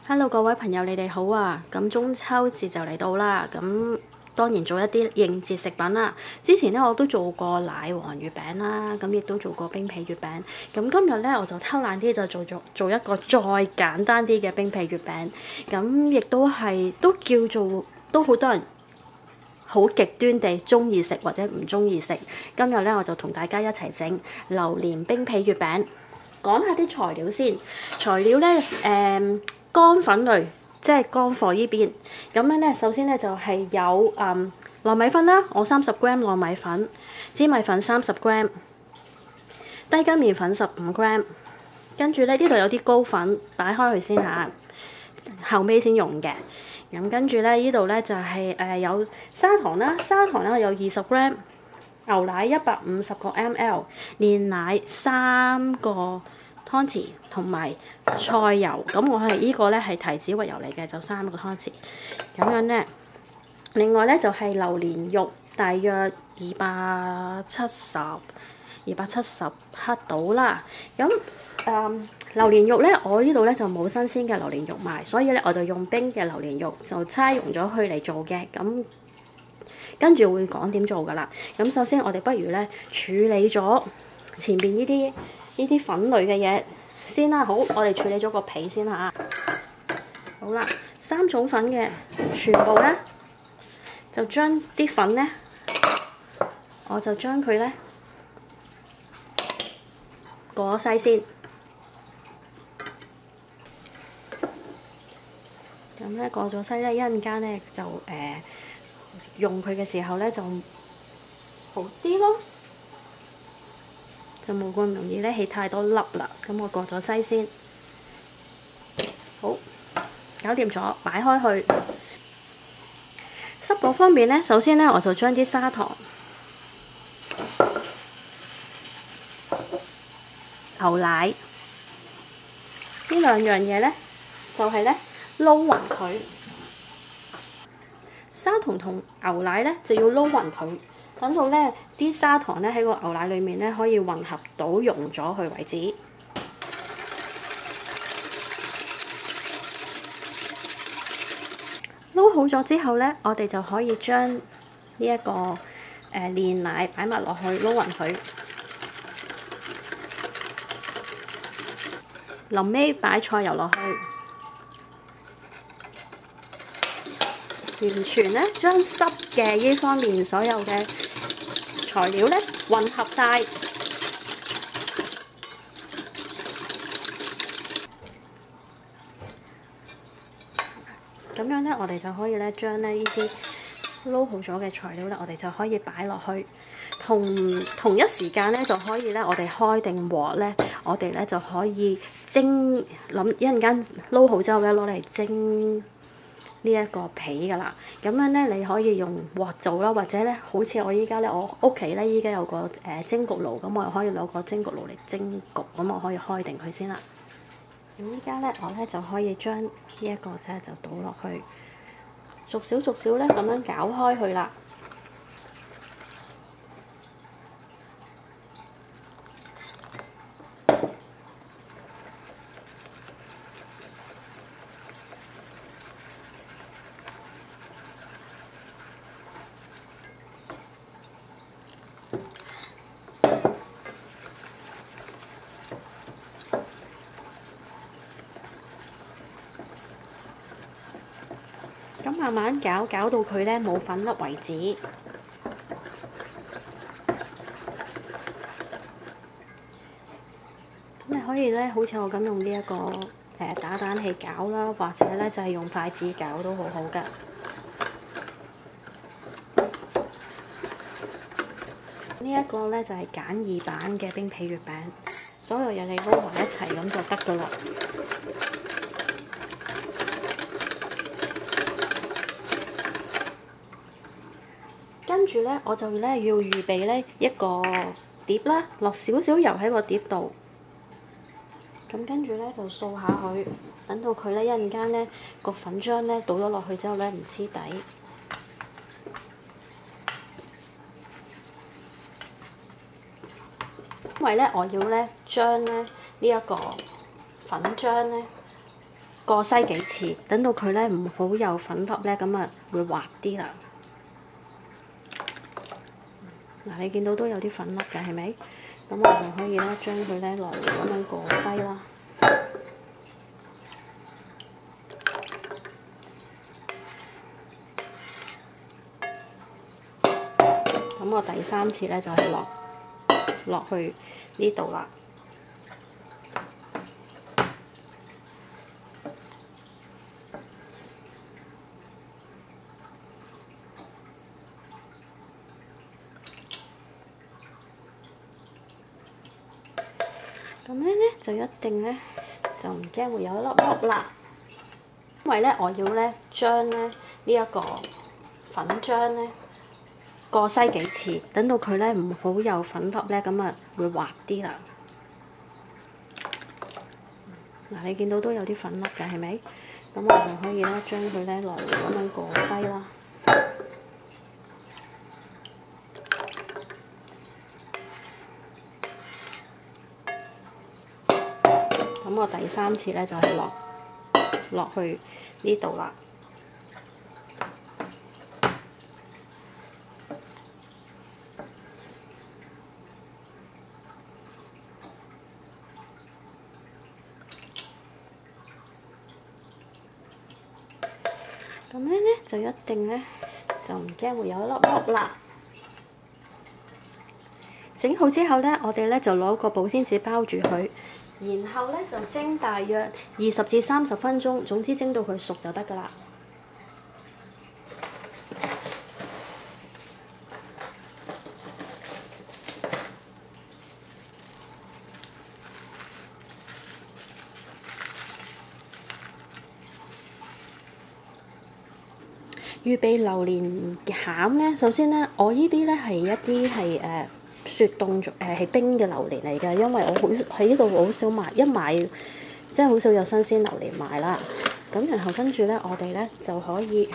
Hello，各位朋友，你哋好啊！咁中秋節就嚟到啦，咁當然做一啲應節食品啦。之前咧我都做過奶黃月餅啦，咁亦都做過冰皮月餅。咁今日咧我就偷懶啲，就做一個再簡單啲嘅冰皮月餅。咁亦都叫做都好多人好極端地中意食或者唔中意食。今日咧我就同大家一齊整榴蓮冰皮月餅。講下啲材料先，材料咧乾粉類，即係乾貨依邊。咁樣咧，首先咧就係有糯米粉啦，我30g 糯米粉，粘米粉30g， 低筋麵粉15g。跟住咧呢度有啲糕粉，擺開佢先嚇，後尾先用嘅。咁跟住咧呢度咧就係有砂糖啦，砂糖咧有20g， 牛奶150個 ml， 煉奶3個湯匙同埋菜油，咁我係呢個咧係提子核油嚟嘅，就3個湯匙咁樣咧。另外咧就係榴蓮肉，大約270克到啦。咁榴蓮肉咧，我呢度咧就冇新鮮嘅榴蓮肉賣，所以咧我就用冰嘅榴蓮肉就搓溶咗佢嚟做嘅。咁跟住會講點做噶啦。咁首先我哋不如咧處理咗前邊呢啲粉類嘅嘢先啦。好，我哋處理咗個皮先嚇。好啦，3種粉嘅全部咧，就將啲粉咧，我就將佢咧過咗篩先。咁咧過咗篩咧，一陣間咧就用佢嘅時候咧就好啲咯。就冇咁容易咧起太多粒啦，咁我過咗篩先，好，搞掂咗，擺開去。濕果方面咧，首先咧我就將啲砂糖、牛奶呢兩樣嘢咧，就係咧撈勻佢。砂糖同牛奶咧就要撈勻佢。等到咧啲砂糖咧喺個牛奶裏面咧可以混合到溶咗佢為止。撈好咗之後咧，我哋就可以將呢一個煉奶擺埋落去撈勻佢。臨尾擺菜油落去，完全咧將濕嘅呢方面所有嘅材料咧混合晒，咁樣咧，我哋就可以咧將呢啲撈好咗嘅材料咧，我哋就可以擺落去，同一時間咧就可以咧，我哋開定鑊咧，我哋咧就可以蒸，一陣間撈好之後咧攞嚟蒸呢一個皮噶啦。咁樣咧你可以用鑊做啦，或者咧好似我依家咧，我屋企咧依家有個蒸焗爐，咁我又可以攞個蒸焗爐嚟蒸焗，咁我可以開定佢先啦。咁依家咧我咧就可以將呢一個就倒落去，逐少咧咁樣攪開佢啦。咁慢慢攪到佢咧冇粉粒為止。咁你可以咧，好似我咁用呢一個打蛋器攪啦，或者咧就係用筷子攪都好好㗎。呢一個咧就係簡易版嘅冰皮月餅，所有嘢你撈埋一齊咁就得㗎啦。跟住咧，我就咧要預備咧一個碟啦，落少少油喺個碟度。咁跟住咧就掃下佢，等到佢咧一陣間咧個粉漿咧倒咗落去之後咧唔黐底。因為咧我要咧將咧呢一個粉漿咧過篩幾次，等到佢咧唔好有粉粒咧，咁啊會滑啲啦。嗱，你見到都有啲粉粒嘅，係咪？咁我就可以咧將佢咧來回咁樣過篩啦。咁我第3次咧就係落去呢度啦。咁樣咧就一定咧就唔驚會有一粒粒啦，因為咧我要咧將咧呢一個粉漿咧過篩幾次，等到佢咧唔好有粉粒咧，咁啊會滑啲啦。嗱，你見到都有啲粉粒嘅，係咪？咁我就可以咧將佢咧來回咁樣過篩啦。咁我第3次咧就係落去呢度啦。咁樣咧就一定咧就唔驚會有一粒粒啦。整好之後咧，我哋咧就攞個保鮮紙包住佢，然後咧就蒸大約20至30分鐘，總之蒸到佢熟就得㗎啦。預備榴蓮餡咧，首先咧，我呢啲咧係一啲係雪凍咗係冰嘅榴蓮嚟㗎，因為我喺呢度好少買，一買即係好少有新鮮榴蓮賣啦。咁然後跟住咧，我哋咧就可以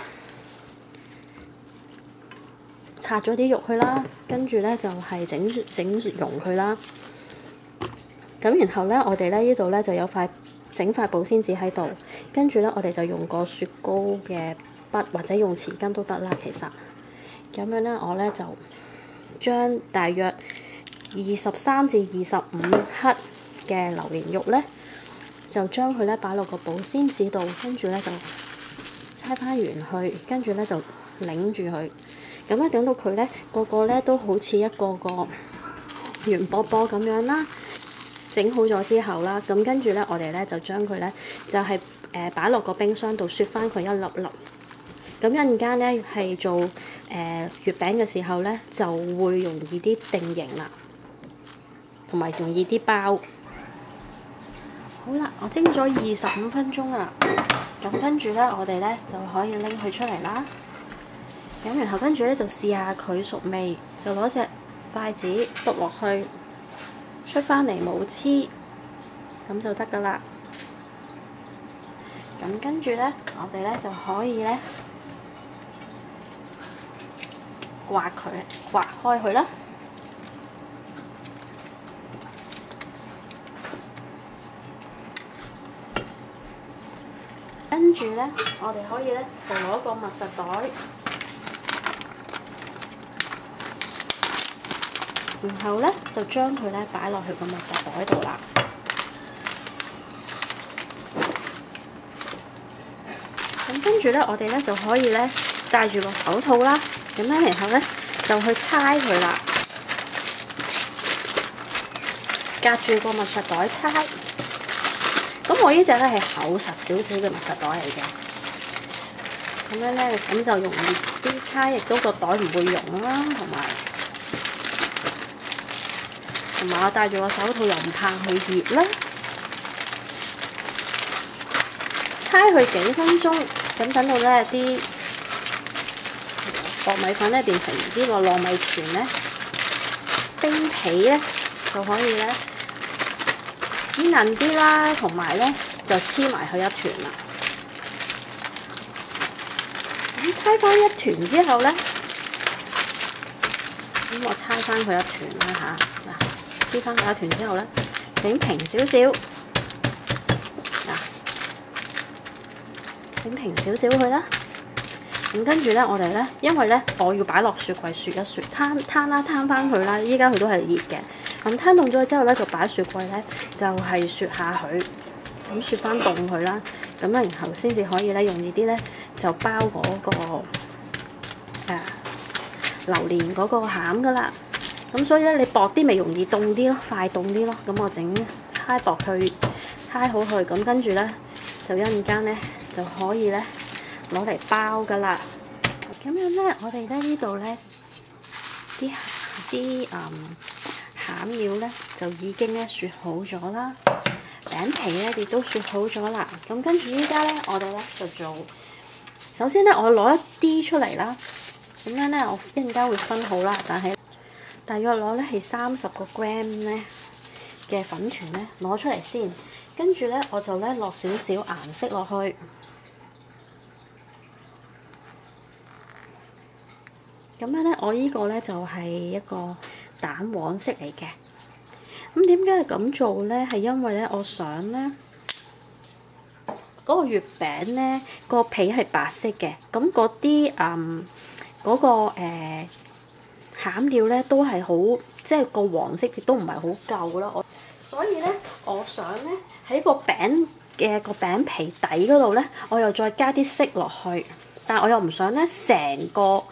拆咗啲肉去啦，跟住咧就係整溶佢啦。咁然後咧，我哋咧呢度咧就有整塊保鮮紙喺度，跟住咧我哋就用個雪糕嘅筆或者用匙羹都得啦，其實咁樣咧，我咧就將大約23至25克嘅榴蓮肉咧，就將佢咧擺落個保鮮紙度，跟住咧就猜翻圓去，跟住咧就擰住佢，咁咧等到佢咧個咧都好似一個圓波波咁樣啦。整好咗之後啦，咁跟住咧我哋咧就將佢咧就係擺落個冰箱度雪翻佢一粒粒。咁一陣間咧係做月餅嘅時候咧，就會容易啲定型啦，同埋容易啲包。好啦，我蒸咗25分鐘啦，咁跟住咧我哋咧就可以拎佢出嚟啦。咁然後跟住咧就試下佢熟未，就攞隻筷子篤落去，出翻嚟冇黐，咁就得㗎啦。咁跟住咧，我哋咧就可以咧刮開佢啦。跟住咧，我哋可以咧就攞個密實袋，然後咧就將佢咧擺落去個密實袋度啦。咁跟住咧，我哋咧就可以咧戴住個手套啦。咁咧，然後咧就去猜佢啦，隔住個密實袋猜。咁我呢隻咧係厚實少少嘅密實袋嚟嘅，咁樣咧咁就容易啲猜，亦都個袋唔會溶啦，同埋我戴住個手套又唔怕佢熱啦。猜佢幾分鐘，咁等到咧啲糯米粉咧變成呢個糯米團咧，冰皮咧就可以咧煙韌啲啦，同埋咧就黐埋佢一團啦。咁猜翻一團之後咧，咁我猜翻佢一團啦嚇，嗱黐翻佢一團之後咧，整平少少，嗱整平少少佢啦。咁跟住咧，我哋咧，因為咧我要擺落雪櫃雪一雪，攤翻佢啦。依家佢都係熱嘅。咁攤凍咗之後咧，就擺雪櫃咧，就係雪下佢，咁雪翻凍佢啦。咁咧，然後先至可以咧，容易啲咧，就包嗰個榴蓮嗰個餡噶啦。咁所以咧，你薄啲咪容易凍啲咯，快凍啲咯。咁我整猜薄佢，猜好佢，咁跟住咧就一陣間咧就可以咧攞嚟包噶啦。咁樣咧，我哋咧呢度咧啲餡料咧就已經咧雪好咗啦，餅皮咧亦都雪好咗啦。咁跟住依家咧，我哋咧就做，首先咧我攞一啲出嚟啦。咁樣咧，我一陣間會分好啦，但係大約攞咧係30個 gram 咧嘅粉團咧攞出嚟先，跟住咧我就咧落少少顏色落去。咁樣咧，我呢個咧就係一個蛋黃色嚟嘅。咁點解係咁做咧？係因為咧，我想咧嗰個月餅咧個皮係白色嘅，咁嗰啲嗰個餡料咧都係好，即係個黃色亦都唔係好夠啦。所以咧，我想咧喺個餅嘅個餅皮底嗰度咧，我又再加啲色落去，但我又唔想咧成個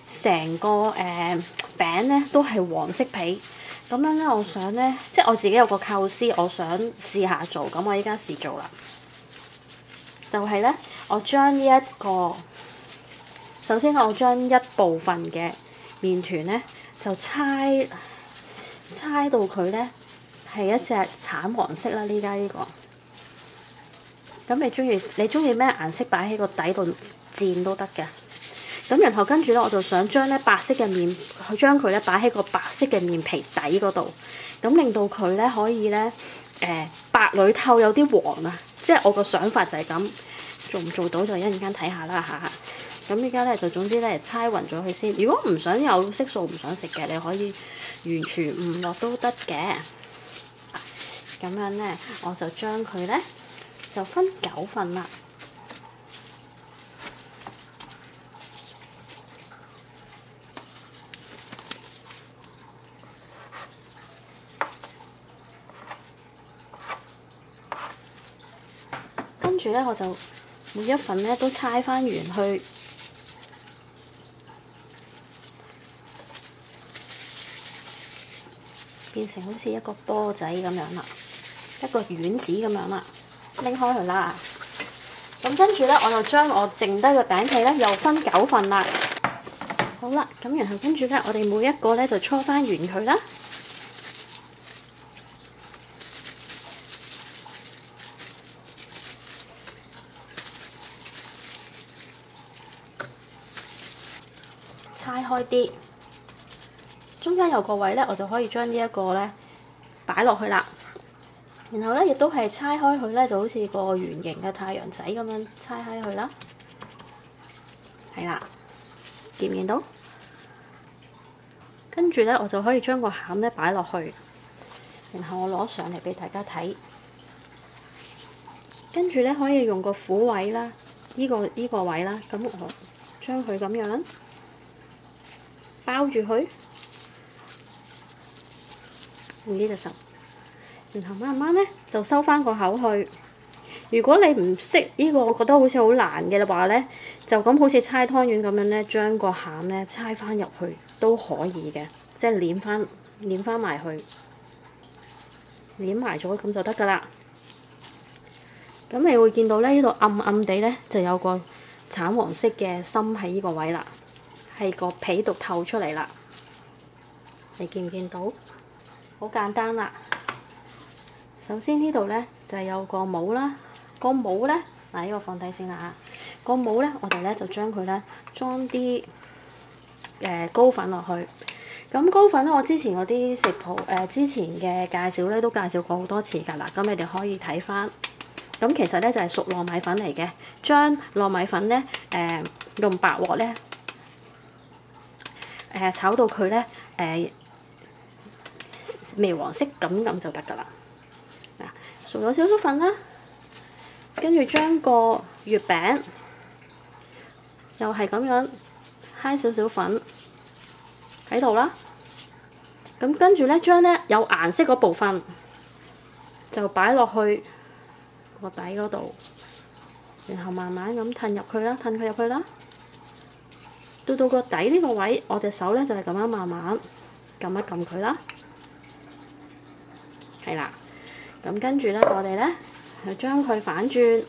餅咧都係黃色皮。咁樣咧，我想咧，即係我自己有個構思，我想試下做，咁我依家試做啦。就係咧，我將呢一個，首先我將一部分嘅麵團咧，就猜到佢咧係一隻橙黃色啦。呢家呢個，咁你中意咩顏色擺喺個底度墊都得嘅。咁然後跟住咧，我就想將咧白色嘅麵，將佢咧擺喺個白色嘅麵皮底嗰度，咁令到佢咧可以咧白裏透有啲黃啊！即係我個想法就係咁，做唔做到就一陣間睇下啦嚇。咁依家咧就總之咧猜勻咗佢先。如果唔想有色素唔想食嘅，你可以完全唔落都得嘅。咁樣咧，我就將佢咧就分9份啦。跟住咧，我就每一份咧都猜翻完去，變成好似一個波仔咁樣啦，一個丸子咁樣啦，拎開佢啦。咁跟住咧，我就將我剩低嘅餅皮咧又分9份啦。好啦，咁然後跟住咧，我哋每一個咧就搓翻圓佢啦。猜開啲，中間有個位咧，我就可以將呢一個咧擺落去啦。然後咧，亦都係猜開佢咧，就好似個圓形嘅太陽仔咁樣猜開佢啦。係啦，見唔見到？跟住咧，我就可以將個餡咧擺落去，然後我攞上嚟俾大家睇。跟住咧，可以用個虎位啦，呢個位啦，咁我將佢咁樣包住佢，用呢隻手，然後慢慢咧就收翻個口去。如果你唔識呢個，我覺得好似好難嘅話咧，就咁好似猜湯圓咁樣咧，將個餡咧猜翻入去都可以嘅，即係攣翻埋去，攣埋咗咁就得噶啦。咁你會見到咧，呢度暗暗地咧就有個橙黃色嘅心喺呢個位啦，係個皮度透出嚟啦。你見唔見到？好簡單啦。首先呢度咧就係有個帽啦，個帽咧嗱，呢個放低先啦嚇。個帽咧，我哋咧就將佢咧裝啲糕粉落去。咁糕粉咧，我之前嗰啲食譜之前嘅介紹咧都介紹過好多次㗎啦。咁你哋可以睇翻。咁其實咧就係熟糯米粉嚟嘅，將糯米粉咧用白鑊咧炒到佢咧微黃色咁就得㗎啦。嗱，熟咗少少粉啦，跟住將個月餅又係咁樣揩少少粉喺度啦。咁跟住咧，將咧有顏色嗰部分就擺落去個底嗰度，然後慢慢咁褪入去啦，褪佢入去啦。到個底呢個位，我隻手咧就係咁樣慢慢撳一撳佢啦。係啦，咁跟住咧，我哋咧就將佢反轉，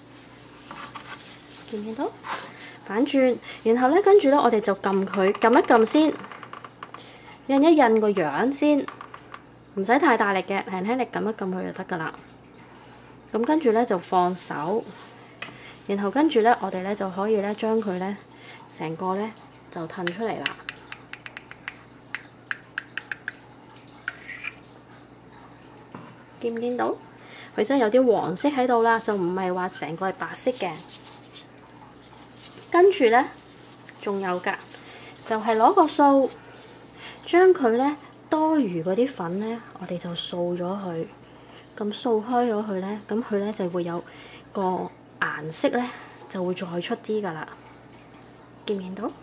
見唔見到？反轉，然後咧跟住咧，我哋就撳佢，撳一撳先。印一印個樣先，唔使太大力嘅，輕輕力撳一撳佢就得噶啦。咁跟住咧就放手，然後跟住咧我哋咧就可以咧將佢咧成個咧就褪出嚟啦。見唔見到？佢真係有啲黃色喺度啦，就唔係話成個係白色嘅。跟住咧仲有㗎，就係攞個掃。將佢咧多餘嗰啲粉咧，我哋就掃咗佢。咁掃開咗佢咧，咁佢咧就會有個顏色咧，就會再出啲噶啦。見唔見到？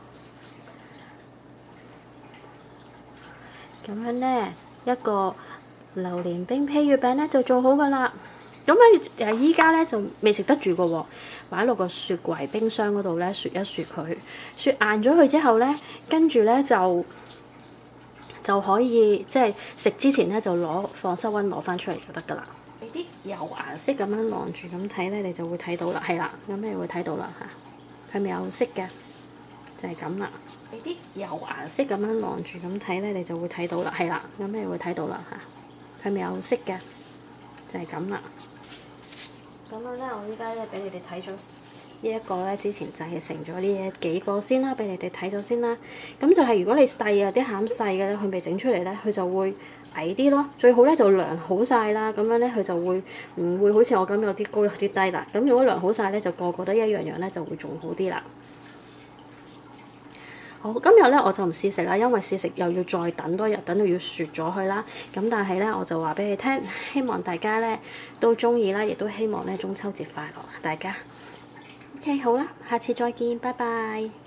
咁樣咧，一個榴蓮冰皮月餅咧就做好噶啦。咁咧依家咧就未食得住個喎，擺落個雪櫃冰箱嗰度咧雪一雪佢，雪硬咗佢之後咧，跟住咧就可以即係食之前咧就放室溫攞翻出嚟就得噶啦。俾啲油顏色咁樣晾住咁睇咧，你就會睇到啦。係啦，咁你會睇到啦嚇，係咪有色嘅？就係咁啦。俾啲油顏色咁樣晾住咁睇咧，你就會睇到啦。係啦，咁你會睇到啦嚇，係咪有色嘅？就係咁啦。咁樣咧，我依家咧俾你哋睇咗呢一個咧，之前製成咗呢幾個先啦，俾你哋睇咗先啦。咁就係如果你細啊啲餡細嘅咧，佢未整出嚟咧，佢就會矮啲咯。最好咧就量好晒啦，咁樣咧佢就會唔會好似我咁有啲高有啲低啦。咁如果量好晒咧，就個個都一樣樣咧，就會仲好啲啦。好，今日咧我就唔試食啦，因為試食又要再等多日，等到要雪咗佢啦。咁但係咧，我就話俾你聽，希望大家咧都中意啦，亦都希望咧中秋節快樂，大家。OK， 好啦，下次再見，拜拜。